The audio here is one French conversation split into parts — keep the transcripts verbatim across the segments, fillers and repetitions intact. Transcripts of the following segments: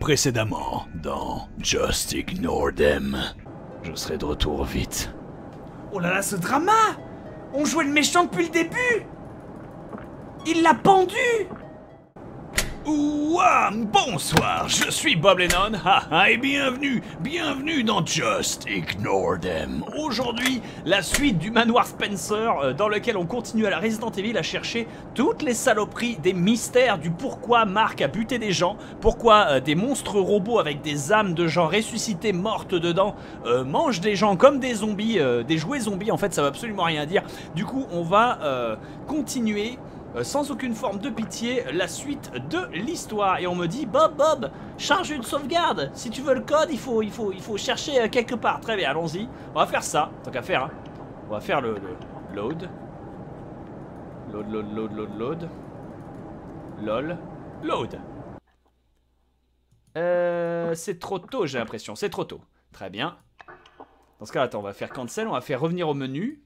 précédemment dans Just Ignore Them. Je serai de retour vite. Oh là là, ce drama! On jouait le méchant depuis le début! Il l'a pendu! Ouah, bonsoir, je suis Bob Lennon, haha, et bienvenue, bienvenue dans Just Ignore Them. Aujourd'hui, la suite du manoir Spencer, euh, dans lequel on continue à la Resident Evil à chercher toutes les saloperies, des mystères du pourquoi Mark a buté des gens, pourquoi euh, des monstres robots avec des âmes de gens ressuscités mortes dedans euh, mangent des gens comme des zombies, euh, des jouets zombies, en fait ça veut absolument rien dire. Du coup, on va euh, continuer... Euh, sans aucune forme de pitié, la suite de l'histoire. Et on me dit, Bob, Bob, charge une sauvegarde. Si tu veux le code, il faut, il faut, il faut chercher euh, quelque part. Très bien, allons-y. On va faire ça, tant qu'à faire. Hein. On va faire le, le load. Load, load, load, load, load. Lol. Load. Euh, c'est trop tôt, j'ai l'impression. C'est trop tôt. Très bien. Dans ce cas, attends, on va faire cancel. On va faire revenir au menu.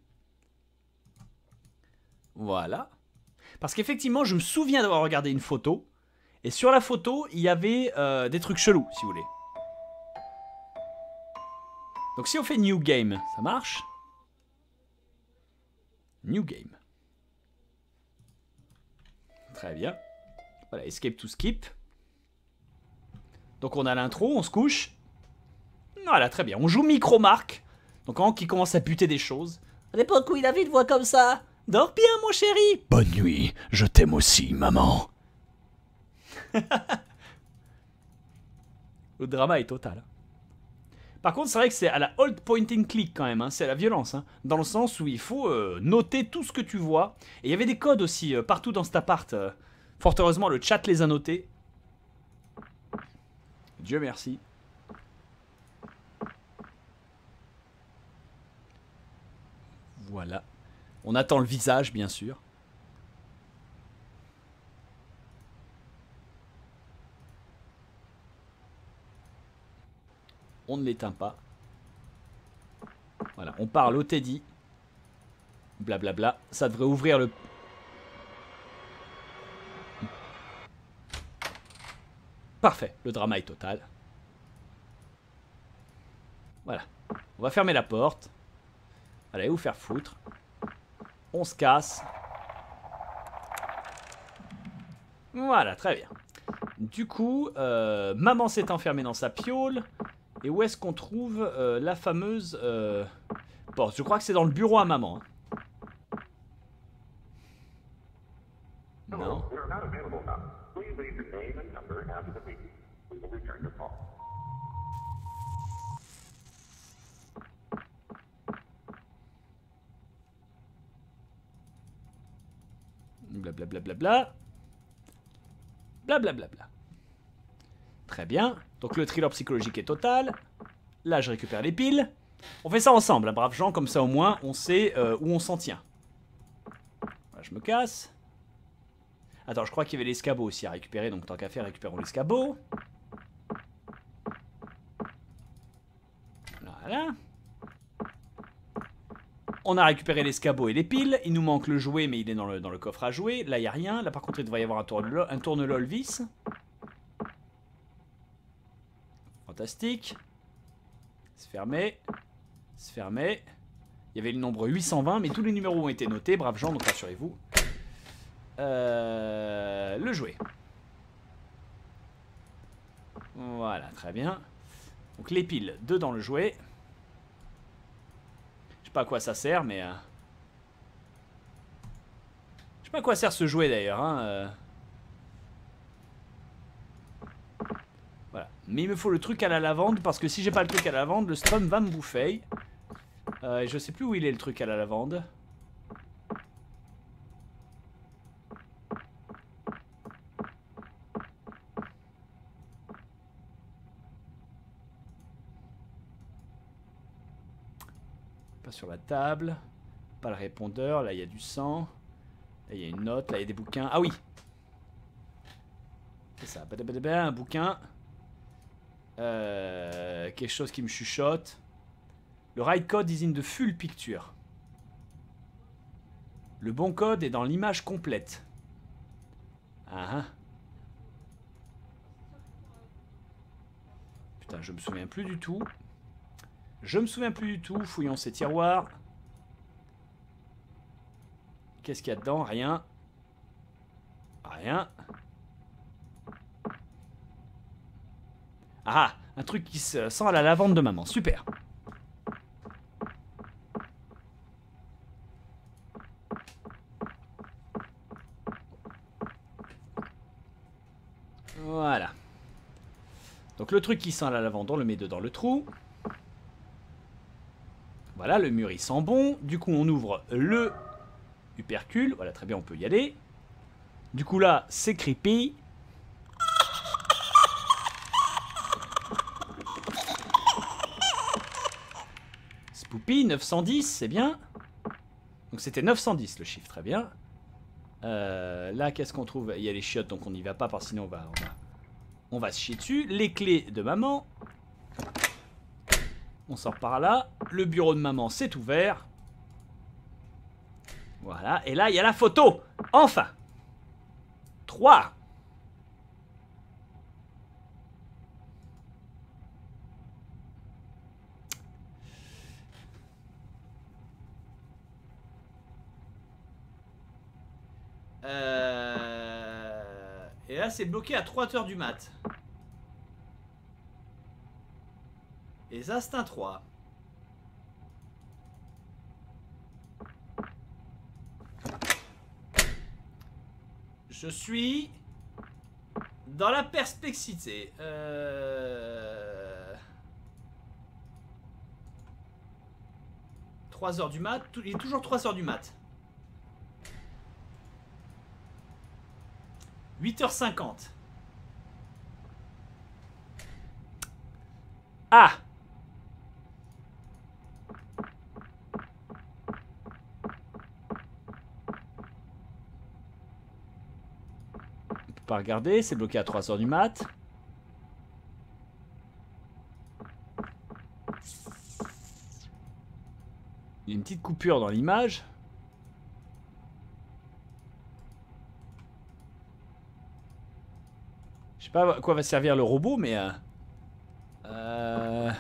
Voilà. Parce qu'effectivement, je me souviens d'avoir regardé une photo. Et sur la photo, il y avait euh, des trucs chelous, si vous voulez. Donc si on fait New Game, ça marche? New Game. Très bien. Voilà, Escape to Skip. Donc on a l'intro, on se couche. Voilà, très bien. On joue Micro Mark. Donc en qui commence à buter des choses. À l'époque où il avait une voix comme ça. Dors bien, mon chéri. Bonne nuit, je t'aime aussi, maman. Le drama est total. Par contre, c'est vrai que c'est à la hold point and click quand même, hein. C'est à la violence, hein. Dans le sens où il faut euh, noter tout ce que tu vois. Et il y avait des codes aussi euh, partout dans cet appart. Euh. Fort heureusement, le chat les a notés. Dieu merci. Voilà. On attend le visage, bien sûr. On ne l'éteint pas. Voilà, on parle au Teddy. Blablabla. Ça devrait ouvrir le... Parfait, le drama est total. Voilà. On va fermer la porte. Allez, vous faire foutre. On se casse. Voilà, très bien. Du coup, euh, maman s'est enfermée dans sa piole. Et où est-ce qu'on trouve euh, la fameuse euh, porte? Je crois que c'est dans le bureau à maman. Hein. Non. Blablabla. Blablabla. Très bien. Donc le thriller psychologique est total. Là, je récupère les piles. On fait ça ensemble, hein, braves gens. Comme ça, au moins, on sait euh, où on s'en tient. Voilà, je me casse. Attends, je crois qu'il y avait l'escabeau aussi à récupérer. Donc tant qu'à faire, récupérons l'escabeau. Voilà. On a récupéré l'escabeau et les piles. Il nous manque le jouet, mais il est dans le, dans le coffre à jouer. Là, il n'y a rien. Là, par contre, il devrait y avoir un tourne-lol, un tourne-lol vis. Fantastique. C'est fermé. C'est fermé. Il y avait le nombre huit cent vingt, mais tous les numéros ont été notés. Braves gens, donc rassurez-vous. Euh, le jouet. Voilà, très bien. Donc les piles, deux dans le jouet. Je sais pas à quoi ça sert, mais... Euh... Je sais pas à quoi sert ce jouet d'ailleurs. Hein, euh... Voilà. Mais il me faut le truc à la lavande, parce que si j'ai pas le truc à la lavande, le strum va me bouffer. Euh, je sais plus où il est le truc à la lavande. Pas sur la table. Pas le répondeur. Là, il y a du sang. Là, il y a une note. Là, il y a des bouquins. Ah oui! C'est ça. Un bouquin. Euh, quelque chose qui me chuchote. Le right code is in the full picture. Le bon code est dans l'image complète. Ah ah. je me souviens plus du tout. Je me souviens plus du tout. Fouillons ces tiroirs. Qu'est-ce qu'il y a dedans? Rien. Rien. Ah, un truc qui se sent à la lavande de maman. Super. Voilà. Donc le truc qui sent la lavande, on le met dedans le trou. Voilà, le mur il sent bon. Du coup on ouvre le Upercule. Voilà, très bien, on peut y aller. Du coup là, c'est creepy. Spoopy, neuf cent dix, c'est bien. Donc c'était neuf cent dix le chiffre, très bien. Euh, là, qu'est-ce qu'on trouve? Il y a les chiottes, donc on n'y va pas, parce que sinon on va, on va, on va se chier dessus. Les clés de maman. On sort par là. Le bureau de maman, c'est ouvert. Voilà, et là, il y a la photo. Enfin. trois. Euh... Et là, c'est bloqué à trois heures du mat. Et ça, c'est un trois. Je suis dans la perplexité. Euh... trois heures du mat. Il est toujours trois heures du mat. huit heures cinquante. Ah! On peut pas regarder, c'est bloqué à trois heures du mat. Il y a une petite coupure dans l'image. Je sais pas à quoi va servir le robot, mais... Euh... Euh...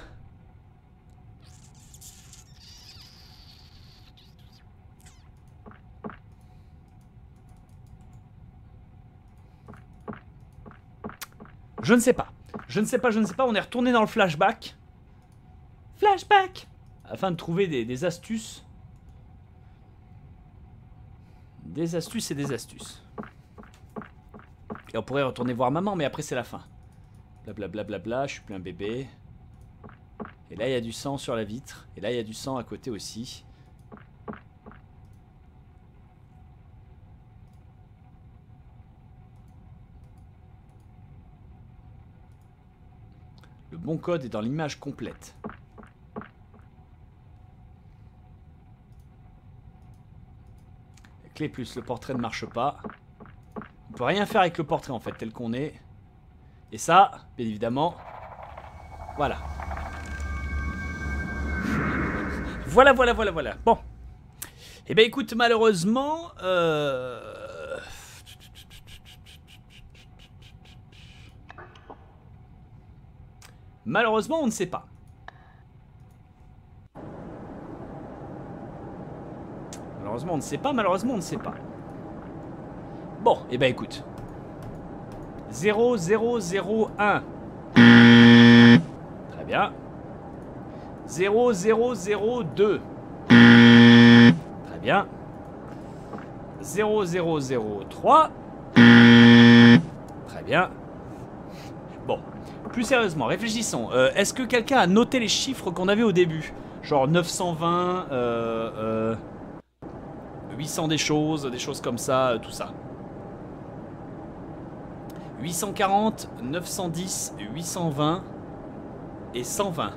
Je ne sais pas. Je ne sais pas, je ne sais pas. On est retourné dans le flashback. Flashback! Afin de trouver des, des astuces. Des astuces et des astuces. Et on pourrait retourner voir maman, mais après c'est la fin. Blablabla, bla, bla, bla, je suis plus un bébé. Et là il y a du sang sur la vitre. Et là il y a du sang à côté aussi. Le bon code est dans l'image complète. La clé plus le portrait ne marche pas. On peut rien faire avec le portrait en fait, tel qu'on est. Et ça, bien évidemment, voilà. Voilà, voilà, voilà, voilà. Bon. Eh bien écoute, malheureusement... Euh... Malheureusement, on ne sait pas. Malheureusement, on ne sait pas. Malheureusement, on ne sait pas. Bon, et eh ben écoute. zéro, zéro, zéro, un. Très bien. zéro, zéro, zéro, deux. Très bien. zéro, zéro, zéro, trois. Très bien. Bon, plus sérieusement, réfléchissons. Euh, Est-ce que quelqu'un a noté les chiffres qu'on avait au début? Genre neuf cent vingt, euh, euh, huit cents des choses, des choses comme ça, euh, tout ça. huit cent quarante, neuf cent dix, huit cent vingt et cent vingt.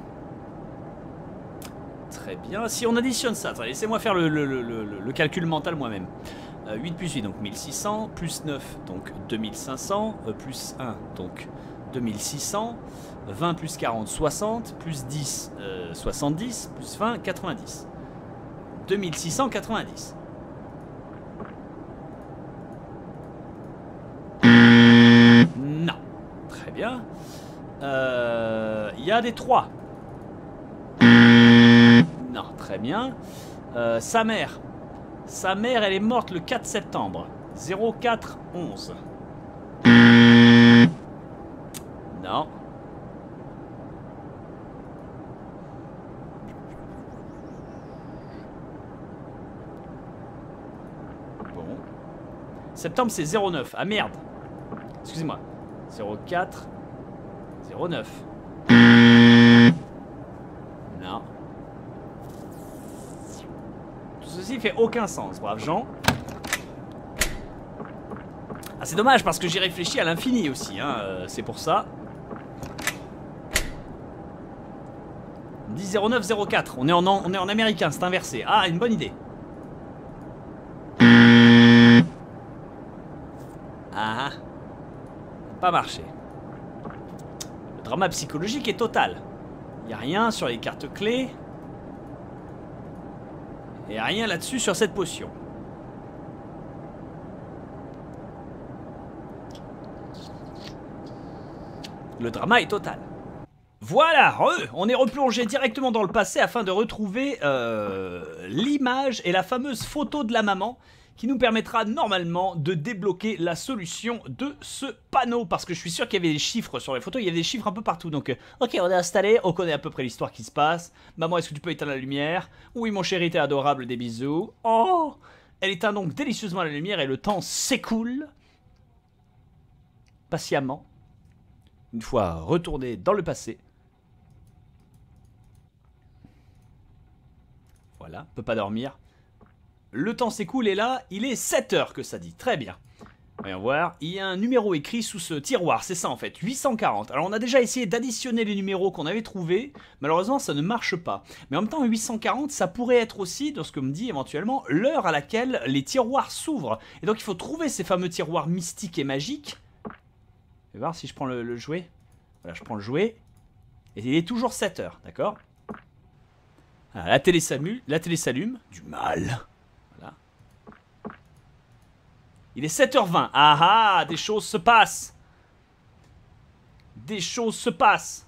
Très bien. Si on additionne ça, laissez-moi faire le, le, le, le, le calcul mental moi-même. Euh, huit plus huit, donc mille six cents, plus neuf, donc deux mille cinq cents, euh, plus un, donc deux mille six cents, vingt plus quarante, soixante, plus dix, euh, soixante-dix, plus vingt, quatre-vingt-dix. deux mille six cent quatre-vingt-dix. Non. Très bien. Euh, Il y a des trois. Non, très bien. Euh, sa mère. Sa mère, elle est morte le quatre septembre. zéro quatre onze. Non. Bon. Septembre, c'est zéro neuf. Ah merde. Excusez-moi. zéro quatre. zéro neuf. Non. Tout ceci fait aucun sens, braves gens. Ah, c'est dommage parce que j'y réfléchis à l'infini aussi, hein. euh, c'est pour ça. On dit zéro neuf zéro quatre, on est en, on est en américain, c'est inversé. Ah, une bonne idée. Ah, pas marché. Le drama psychologique est total. Il n'y a rien sur les cartes clés. Et rien là-dessus sur cette potion. Le drama est total. Voilà, re, on est replongé directement dans le passé afin de retrouver euh, l'image et la fameuse photo de la maman qui nous permettra normalement de débloquer la solution de ce panneau. Parce que je suis sûr qu'il y avait des chiffres sur les photos, il y avait des chiffres un peu partout. Donc, euh, ok, on est installé, on connaît à peu près l'histoire qui se passe. Maman, est-ce que tu peux éteindre la lumière? Oui, mon chéri, t'es adorable, des bisous. Oh, elle éteint donc délicieusement la lumière et le temps s'écoule patiemment. Une fois retourné dans le passé. Voilà, peut pas dormir. Le temps s'écoule et là, il est sept heures que ça dit. Très bien. Voyons voir. Il y a un numéro écrit sous ce tiroir. C'est ça en fait, huit cent quarante. Alors on a déjà essayé d'additionner les numéros qu'on avait trouvés. Malheureusement, ça ne marche pas. Mais en même temps, huit cent quarante, ça pourrait être aussi, dans ce que me dit éventuellement, l'heure à laquelle les tiroirs s'ouvrent. Et donc il faut trouver ces fameux tiroirs mystiques et magiques. Je vais voir si je prends le, le jouet. Voilà, je prends le jouet. Et il est toujours sept heures, d'accord? Voilà, la télé s'allume. La télé s'allume. Du mal. Voilà. Il est sept heures vingt. Ah ah, des choses se passent. Des choses se passent.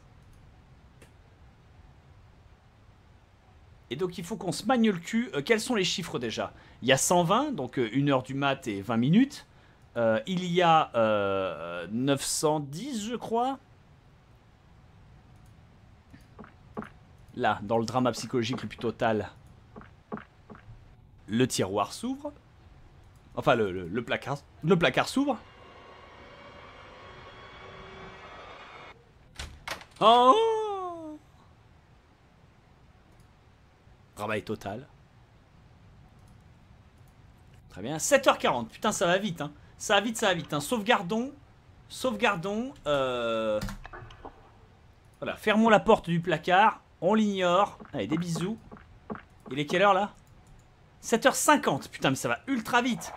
Et donc il faut qu'on se magne le cul. Euh, quels sont les chiffres déjà? Il y a cent vingt, donc euh, une heure du mat et vingt minutes. Euh, il y a euh, neuf cent dix, je crois. Là, dans le drama psychologique le plus total, le tiroir s'ouvre. Enfin, le, le, le placard, le placard s'ouvre. Oh! Drama est total. Très bien. sept heures quarante. Putain, ça va vite, hein. Ça va vite, ça va vite. Hein. Sauvegardons. Sauvegardons. Euh... Voilà. Fermons la porte du placard. On l'ignore. Allez, des bisous. Il est quelle heure là? sept heures cinquante. Putain, mais ça va ultra vite.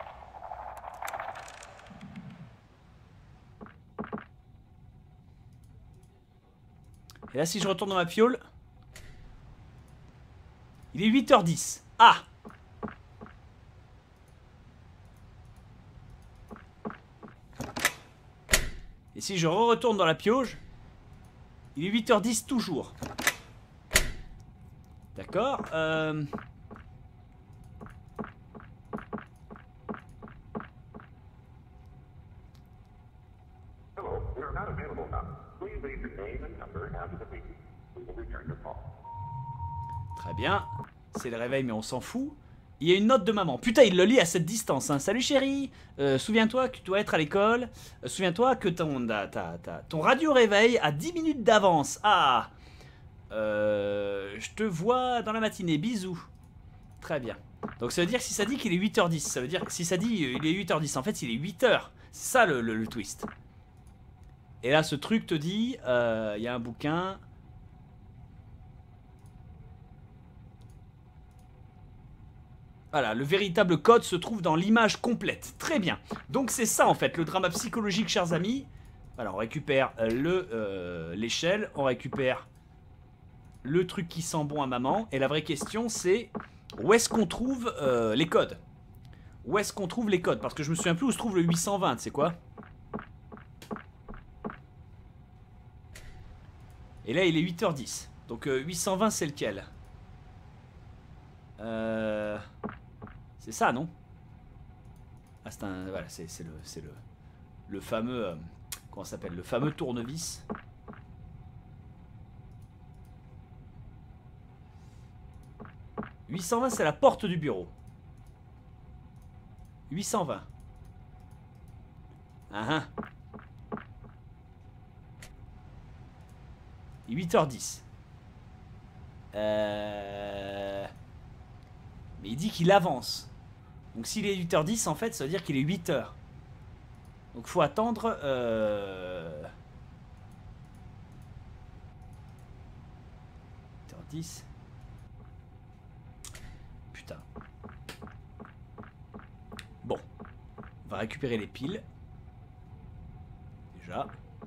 Et là, si je retourne dans ma piole, il est huit heures dix. Ah! Et si je re-retourne dans la pioche, il est huit heures dix toujours. D'accord. Euh... Très bien. C'est le réveil, mais on s'en fout. Il y a une note de maman. Putain, il le lit à cette distance. Hein. Salut chérie. Euh, Souviens-toi que tu dois être à l'école. Euh, Souviens-toi que ton, ta, ta, ta, ton radio réveil a dix minutes d'avance. Ah. Euh, je te vois dans la matinée. Bisous. Très bien. Donc ça veut dire que si ça dit qu'il est huit heures dix. Ça veut dire que si ça dit il est huit heures dix. En fait, il est huit heures. C'est ça le, le, le twist. Et là, ce truc te dit, il euh, y a un bouquin. Voilà, le véritable code se trouve dans l'image complète. Très bien. Donc c'est ça en fait, le drama psychologique, chers amis. Alors on récupère le euh, l'échelle, on récupère le truc qui sent bon à maman. Et la vraie question c'est, où est-ce qu'on trouve euh, les codes? Où est-ce qu'on trouve les codes? Parce que je me souviens plus où se trouve le huit cent vingt, c'est quoi? Et là, il est huit heures dix. Donc euh, huit cent vingt, c'est lequel? euh... C'est ça, non? Ah, c'est un... Voilà, c'est le, c'est le, le fameux... Euh, comment ça s'appelle? Le fameux tournevis. huit cent vingt, c'est la porte du bureau. huit cent vingt. Ah ah. huit heures dix. Euh... Mais il dit qu'il avance. Donc s'il est huit heures dix, en fait, ça veut dire qu'il est huit heures. Donc faut attendre... Euh... huit heures dix. Putain. Bon. On va récupérer les piles. Déjà.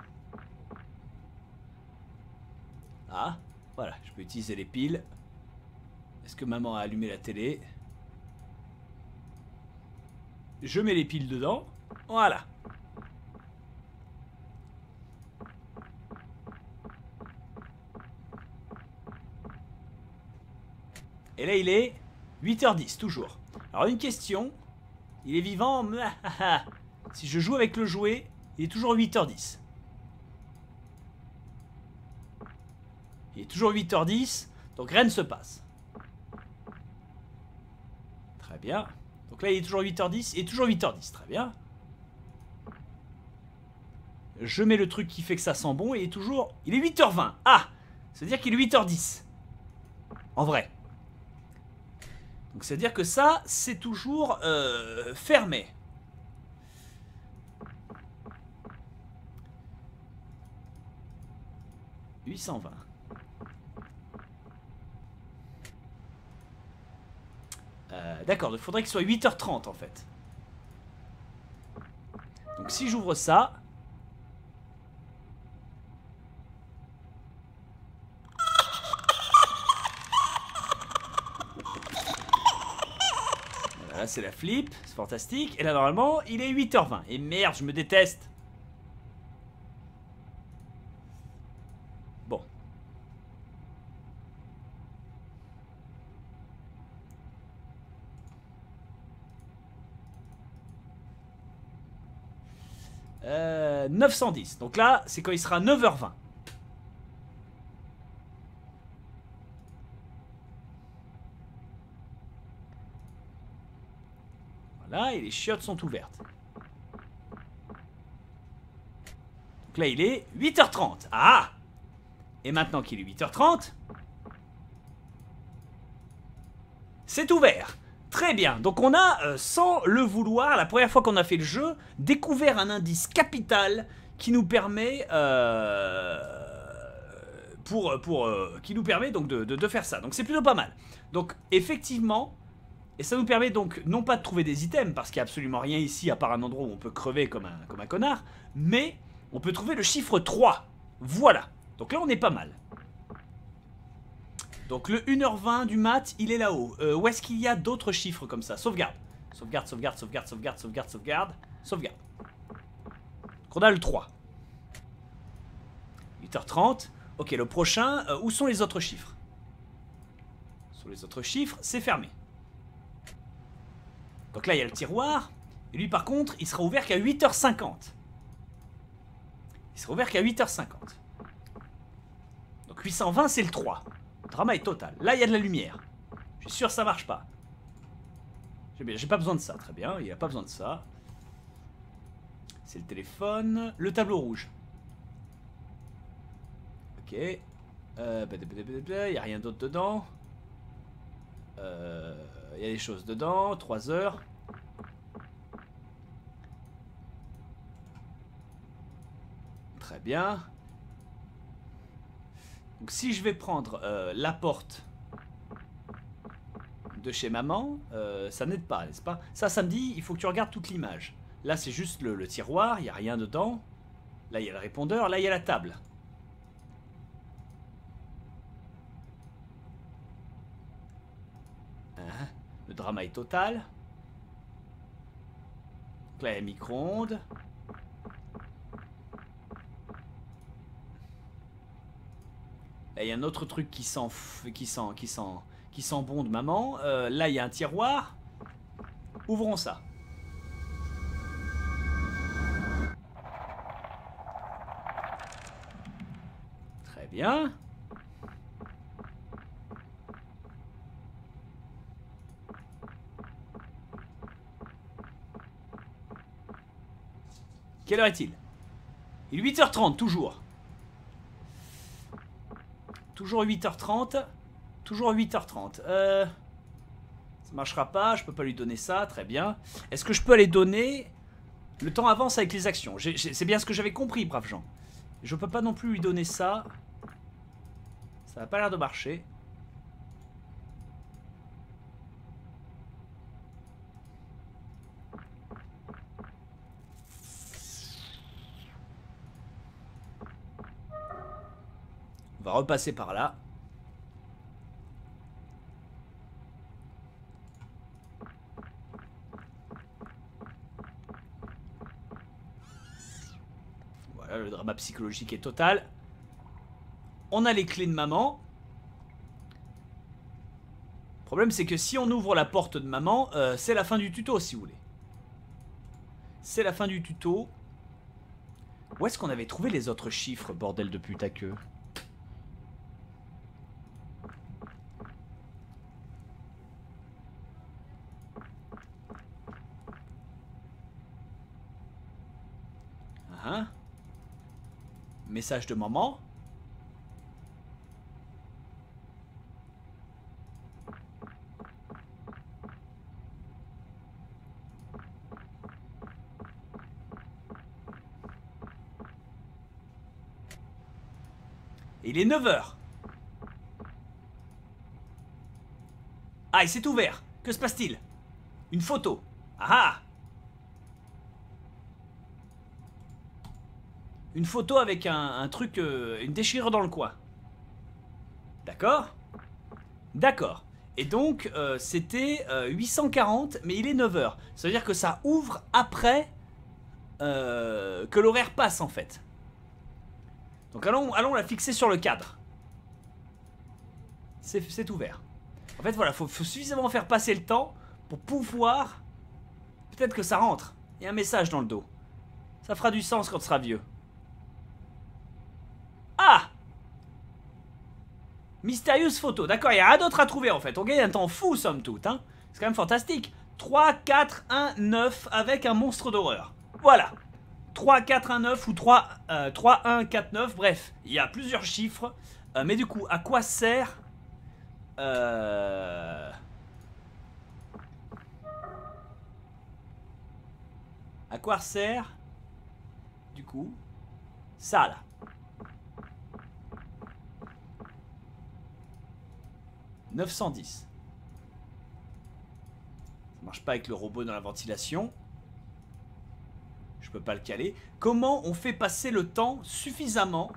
Ah, voilà, je peux utiliser les piles. Est-ce que maman a allumé la télé? Je mets les piles dedans. Voilà. Et là, il est huit heures dix, toujours. Alors, une question. Il est vivant? Si je joue avec le jouet, il est toujours huit heures dix. Il est toujours huit heures dix, donc rien ne se passe. Très bien. Donc là, il est toujours huit heures dix, et toujours huit heures dix, très bien. Je mets le truc qui fait que ça sent bon, et il est toujours... Il est huit heures vingt. Ah, ça veut dire qu'il est huit heures dix. En vrai. Donc ça veut dire que ça, c'est toujours euh, fermé. huit cent vingt. Euh, D'accord, il faudrait qu'il soit huit heures trente en fait. Donc si j'ouvre ça... Là c'est la flip, c'est fantastique. Et là normalement il est huit heures vingt. Et merde, je me déteste. Bon. Euh, neuf cent dix. Donc là c'est quand il sera neuf heures vingt. Là, et les chiottes sont ouvertes. Donc là, il est huit heures trente. Ah! Et maintenant qu'il est huit heures trente, c'est ouvert. Très bien. Donc on a, euh, sans le vouloir, la première fois qu'on a fait le jeu, découvert un indice capital qui nous permet... Euh, pour, pour, euh, qui nous permet donc de, de, de faire ça. Donc c'est plutôt pas mal. Donc effectivement... Et ça nous permet donc non pas de trouver des items, parce qu'il n'y a absolument rien ici à part un endroit où on peut crever comme un, comme un connard, mais on peut trouver le chiffre trois. Voilà. Donc là on est pas mal. Donc le une heure vingt du mat, il est là-haut. Euh, où est-ce qu'il y a d'autres chiffres comme ça? Sauvegarde. Sauvegarde, sauvegarde, sauvegarde, sauvegarde, sauvegarde, sauvegarde. Sauvegarde. Donc on a le trois. huit heures trente. Ok, le prochain, euh, où sont les autres chiffres? Sur les autres chiffres, c'est fermé. Donc là, il y a le tiroir. Et lui, par contre, il sera ouvert qu'à huit heures cinquante. Il sera ouvert qu'à huit heures cinquante. Donc huit cent vingt, c'est le trois. Le drama est total. Là, il y a de la lumière. Je suis sûr que ça marche pas. J'ai pas besoin de ça. Très bien, il n'a pas besoin de ça. C'est le téléphone. Le tableau rouge. Ok. Euh, il n'y a rien d'autre dedans. Euh... Il y a des choses dedans, trois heures. Très bien. Donc si je vais prendre euh, la porte de chez maman, euh, ça n'aide pas, n'est-ce pas? Ça, ça me dit, il faut que tu regardes toute l'image. Là, c'est juste le, le tiroir, il n'y a rien dedans. Là, il y a le répondeur, là, il y a la table. Hein? Le drama est total. Donc là, il y a le micro-ondes. il y a un autre truc qui sent, qui sent, qui sent, qui sent bon de maman. Euh, là, il y a un tiroir. Ouvrons ça. Très bien. Quelle heure est-il? Il est huit heures trente, toujours. Toujours huit heures trente. Toujours huit heures trente. Euh, ça marchera pas, je peux pas lui donner ça, très bien. Est-ce que je peux aller donner... Le temps avance avec les actions. C'est bien ce que j'avais compris, braves gens. Je peux pas non plus lui donner ça. Ça n'a pas l'air de marcher. On va repasser par là. Voilà, le drama psychologique est total. On a les clés de maman. Le problème, c'est que si on ouvre la porte de maman, euh, c'est la fin du tuto, si vous voulez. C'est la fin du tuto. Où est-ce qu'on avait trouvé les autres chiffres, bordel de pute à queue? Hein? Message de maman. Il est neuf heures. Ah, il s'est ouvert. Que se passe-t-il? Une photo. Ah ah. Une photo avec un, un truc, euh, une déchirure dans le coin. D'accord? D'accord. Et donc, euh, c'était euh, huit cent quarante, mais il est neuf heures. Ça veut dire que ça ouvre après euh, que l'horaire passe, en fait. Donc, allons, allons la fixer sur le cadre. C'est ouvert. En fait, voilà, il faut, faut suffisamment faire passer le temps pour pouvoir... Peut-être que ça rentre. Il y a un message dans le dos. Ça fera du sens quand on sera vieux. Ah! Mystérieuse photo. D'accord, il n'y a rien d'autre à trouver en fait. On gagne un temps fou somme toute. Hein. C'est quand même fantastique. trois, quatre, un, neuf avec un monstre d'horreur. Voilà. trois, quatre, un, neuf ou trois, euh, trois, un, quatre, neuf. Bref, il y a plusieurs chiffres. Euh, mais du coup, à quoi sert... Euh... À quoi sert... Du coup... Ça là. neuf cent dix. Ça marche pas avec le robot dans la ventilation. Je peux pas le caler. Comment on fait passer le temps suffisamment?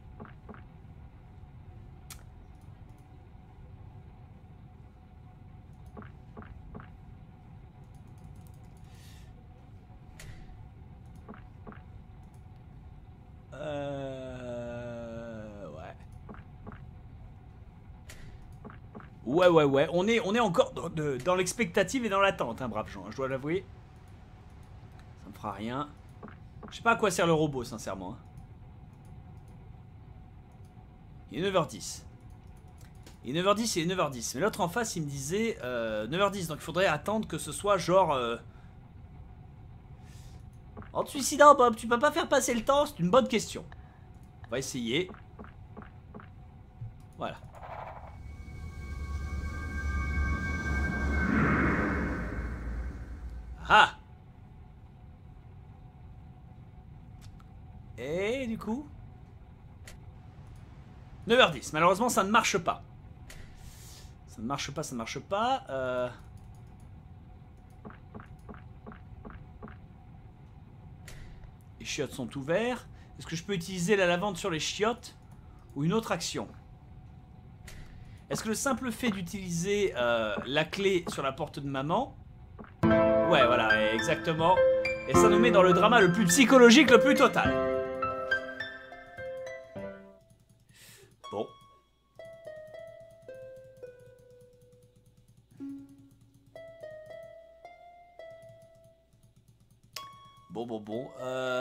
Euh... Ouais. Ouais, ouais, ouais. On est, on est encore dans, de, dans l'expectative et dans l'attente, hein, braves gens. Je dois l'avouer. Ça me fera rien. Je sais pas à quoi sert le robot, sincèrement. Hein. Il est neuf heures dix. Il est neuf heures dix, il est neuf heures dix. Mais l'autre en face, il me disait euh, neuf heures dix. Donc il faudrait attendre que ce soit genre... Euh... En te suicidant, Bob, tu peux pas faire passer le temps? C'est une bonne question. On va essayer. Voilà. Ah! Et du coup neuf heures dix, malheureusement ça ne marche pas. Ça ne marche pas, ça ne marche pas. Euh... Les chiottes sont ouvertes. Est-ce que je peux utiliser la lavande sur les chiottes? Ou une autre action? Est-ce que le simple fait d'utiliser euh, la clé sur la porte de maman... Ouais, voilà, exactement. Et ça nous met dans le drama le plus psychologique, le plus total. Bon. Bon, bon, bon. Euh...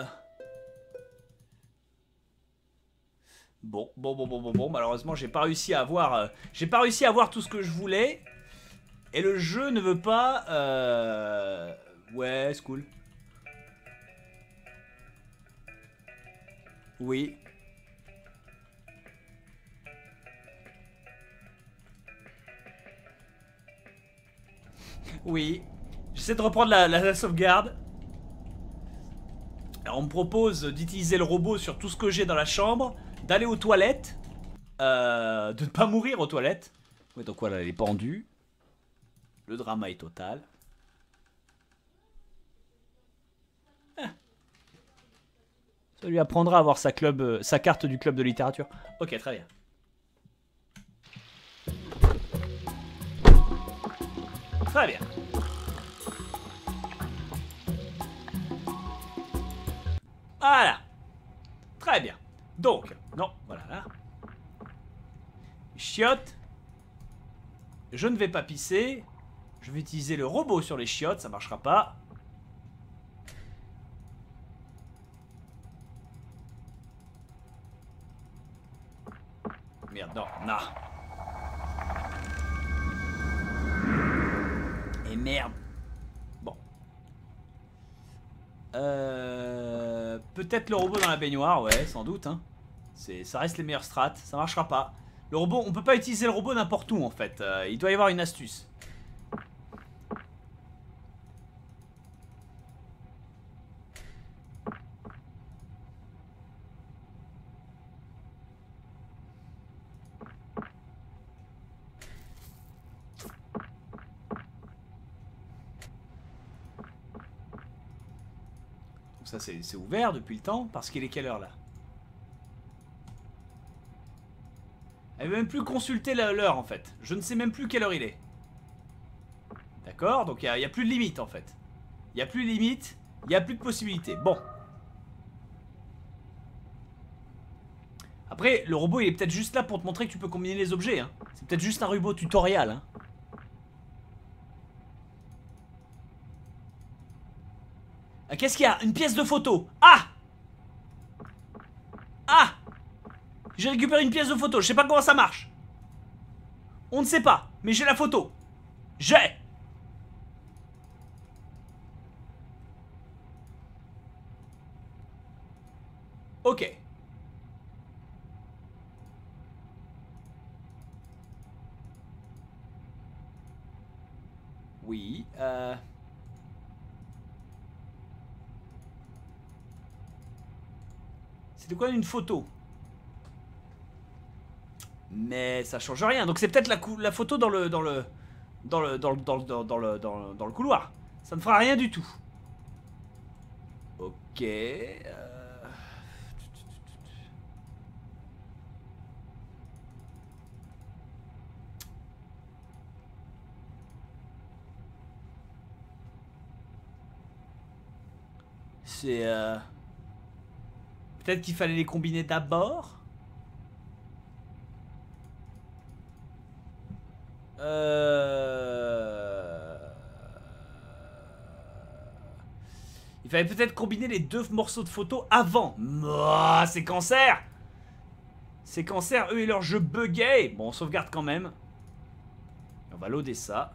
Bon, bon, bon, bon, bon, bon. Malheureusement, j'ai pas réussi à avoir... Euh... J'ai pas réussi à avoir tout ce que je voulais. Et le jeu ne veut pas... Euh... Ouais, c'est cool. Oui. Oui. J'essaie de reprendre la, la, la sauvegarde. Alors on me propose d'utiliser le robot sur tout ce que j'ai dans la chambre, d'aller aux toilettes, euh, de ne pas mourir aux toilettes. Ouais, donc voilà, elle est pendue. Le drama est total. Ah. Ça lui apprendra à avoir sa, club, euh, sa carte du club de littérature. Ok, très bien. Très bien. Voilà. Très bien. Donc, non, voilà là. Chiottes. Je ne vais pas pisser. Je vais utiliser le robot sur les chiottes, ça marchera pas. Merde, non, non. Et merde. Bon. Euh, Peut-être le robot dans la baignoire, ouais, sans doute. Hein. Ça reste les meilleures strats, ça marchera pas. Le robot, on peut pas utiliser le robot n'importe où en fait. Euh, il doit y avoir une astuce. Ça c'est ouvert depuis le temps, parce qu'il est quelle heure là? Elle veut même plus consulter l'heure en fait. Je ne sais même plus quelle heure il est. D'accord, donc il n'y a, a plus de limite en fait. Il n'y a plus de limite, il n'y a plus de possibilité. Bon. Après, le robot il est peut-être juste là pour te montrer que tu peux combiner les objets. Hein. C'est peut-être juste un robot tutoriel. Hein. Ah, qu'est-ce qu'il y a? Une pièce de photo. Ah! Ah! J'ai récupéré une pièce de photo. Je sais pas comment ça marche. On ne sait pas. Mais j'ai la photo. J'ai! Ok. Oui. Euh... C'était quoi une photo? Mais ça change rien. Donc c'est peut-être la, la photo dans le dans le dans le dans le dans le dans, dans le dans, dans le couloir. Ça ne fera rien du tout. Ok. Euh... C'est euh... peut-être qu'il fallait les combiner d'abord. Euh... Il fallait peut-être combiner les deux morceaux de photos avant. Oh, c'est cancer. C'est cancer, eux et leur jeu buggé. Bon, on sauvegarde quand même. On va loader ça.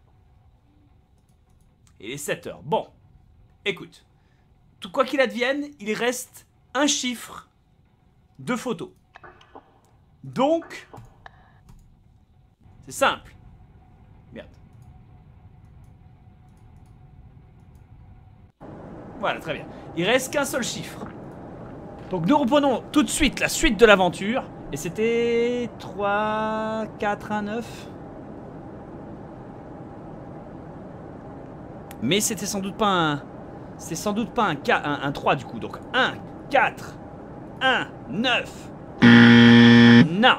Et les sept heures. Bon, écoute. Tout quoi qu'il advienne, il reste un chiffre de photos. Donc, c'est simple. Merde. Voilà, très bien. Il reste qu'un seul chiffre. Donc nous reprenons tout de suite la suite de l'aventure. Et c'était trois, quatre, un, neuf. Mais c'était sans doute pas un... C'était sans doute pas un, K, un, un trois du coup. Donc un, quatre, un, neuf. Non.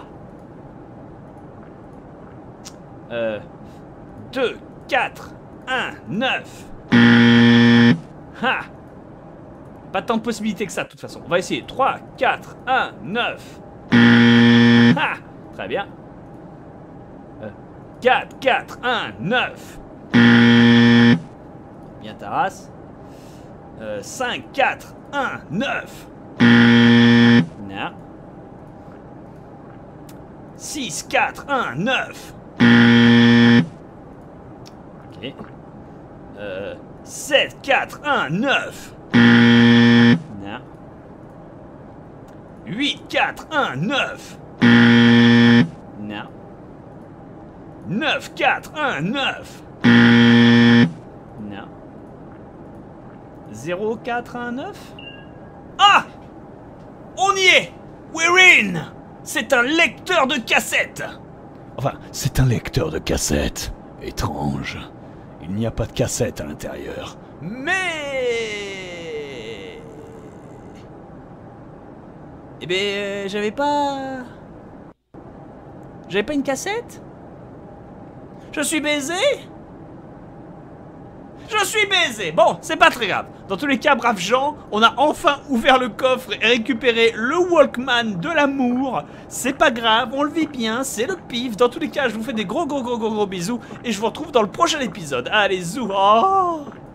Euh, deux, quatre, un, neuf. Ha! Pas tant de possibilités que ça de toute façon. On va essayer. trois, quatre, un, neuf. Ha! Très bien. Euh, quatre, quatre, un, neuf. Bien ta race. Euh, cinq, quatre, un, neuf. Non. six, quatre, un, neuf. Ok. Euh, sept, quatre, un, neuf. Non. huit, quatre, un, neuf. Non. neuf, quatre, un, neuf. Non. zéro, quatre, un, neuf. Ah! On y est! We're in! C'est un lecteur de cassette! Enfin, c'est un lecteur de cassette. Étrange. Il n'y a pas de cassette à l'intérieur. Mais... Eh ben, euh, j'avais pas... J'avais pas une cassette? Je suis baisé? Je suis baisé. Bon, c'est pas très grave. Dans tous les cas, braves gens, on a enfin ouvert le coffre et récupéré le Walkman de l'amour. C'est pas grave, on le vit bien, c'est le pif. Dans tous les cas, je vous fais des gros gros gros gros gros bisous et je vous retrouve dans le prochain épisode. Allez, zou. Oh